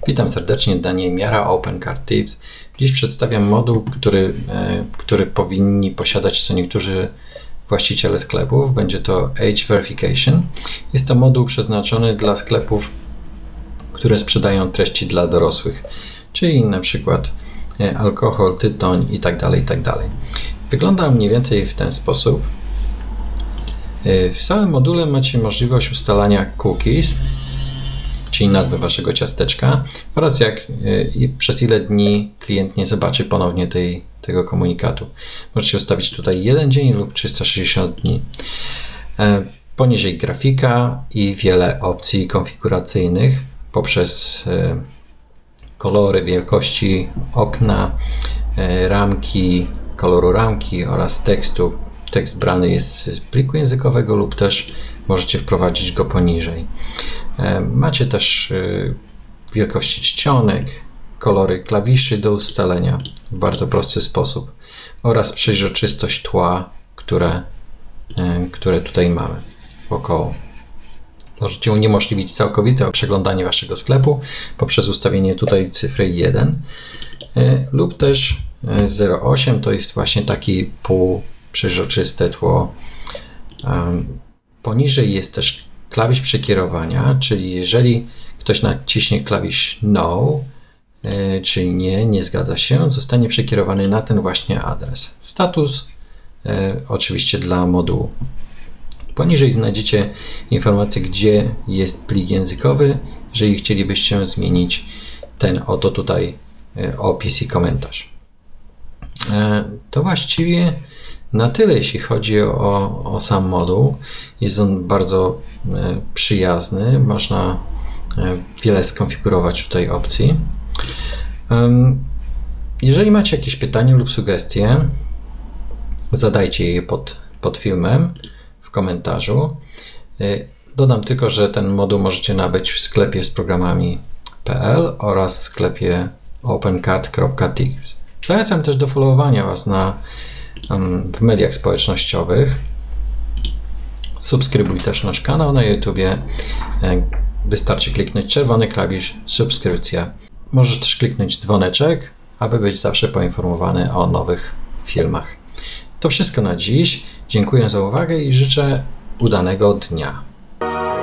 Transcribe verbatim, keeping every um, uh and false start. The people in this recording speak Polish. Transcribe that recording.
Witam serdecznie, Daniel Miara, OpenCart Tips. Dziś przedstawiam moduł, który, który powinni posiadać co niektórzy właściciele sklepów. Będzie to Age Verification. Jest to moduł przeznaczony dla sklepów, które sprzedają treści dla dorosłych, czyli na przykład alkohol, tytoń itd. itd. Wygląda mniej więcej w ten sposób. W samym module macie możliwość ustalania cookies, czyli nazwy waszego ciasteczka oraz jak i przez ile dni klient nie zobaczy ponownie tej, tego komunikatu. Możecie ustawić tutaj jeden dzień lub trzysta sześćdziesiąt dni. Poniżej grafika i wiele opcji konfiguracyjnych poprzez kolory, wielkości okna, ramki, koloru ramki oraz tekstu. Tekst brany jest z pliku językowego lub też możecie wprowadzić go poniżej. Macie też wielkości czcionek, kolory klawiszy do ustalenia w bardzo prosty sposób oraz przejrzystość tła, które, które tutaj mamy wokoło. Możecie uniemożliwić całkowite przeglądanie waszego sklepu poprzez ustawienie tutaj cyfry jeden lub też zero przecinek osiem, to jest właśnie taki półprzejrzyste tło. Poniżej jest też klawisz przekierowania, czyli jeżeli ktoś naciśnie klawisz No, yy, czyli nie, nie zgadza się, zostanie przekierowany na ten właśnie adres. Status yy, oczywiście dla modułu. Poniżej znajdziecie informację, gdzie jest plik językowy, jeżeli chcielibyście zmienić ten oto tutaj yy, opis i komentarz. Yy, to właściwie na tyle, jeśli chodzi o, o sam moduł. Jest on bardzo e, przyjazny. Można e, wiele skonfigurować tutaj opcji. Um, jeżeli macie jakieś pytania lub sugestie, zadajcie je pod, pod filmem w komentarzu. E, dodam tylko, że ten moduł możecie nabyć w sklepie z programami kropka p l oraz w sklepie opencart kropka tips. Zalecam też do followowania Was na w mediach społecznościowych. Subskrybuj też nasz kanał na YouTubie. Wystarczy kliknąć czerwony klawisz subskrypcja. Możesz też kliknąć dzwoneczek, aby być zawsze poinformowany o nowych filmach. To wszystko na dziś. Dziękuję za uwagę i życzę udanego dnia.